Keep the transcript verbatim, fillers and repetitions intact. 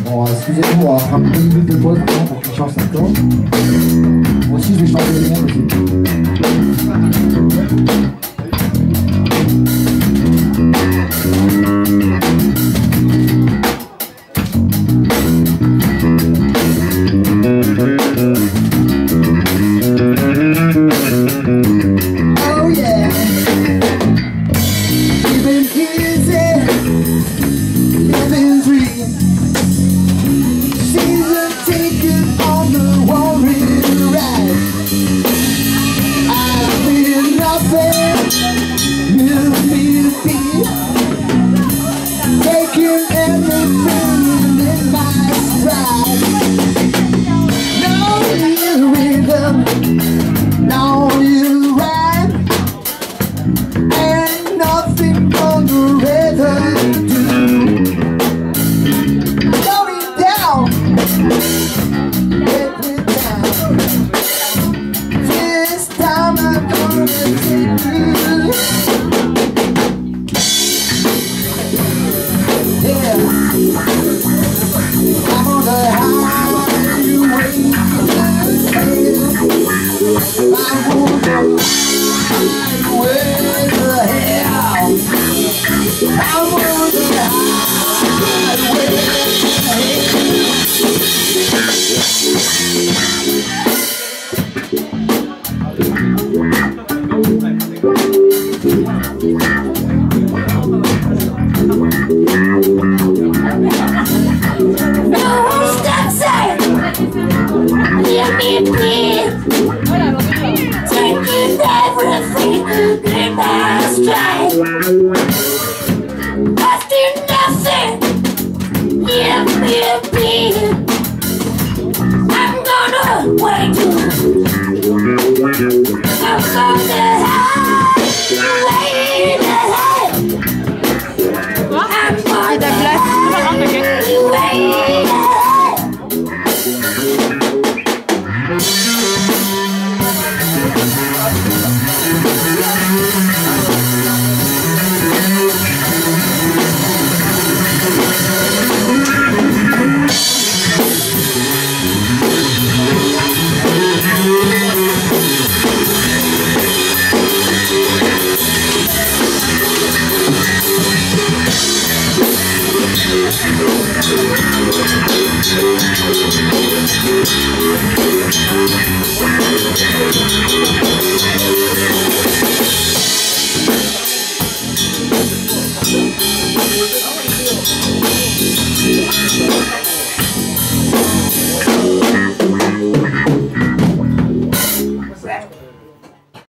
Bon, excusez-nous, on va prendre une minute de pause maintenant pour qu'il change sa corde. Moi aussi, je vais changer les miens aussi. Oh yeah, living easy, living free. Season ticket on the warring ride. I feel nothing, you feel peace. Taking everything in my stride. No new rhythm, no new rhyme. Ain't nothing on the rhythm to do. Going down, get me down. This time I'm gonna take you. Yeah, I'm on the highway. I won't go where the hell. I'm on the highway. No, stop saying, let me be. Taking everything in my stride. Asking nothing, give me a beat. I'm gonna wait you. I'm gonna hide, wait ahead. I'm gonna hide, wait ahead.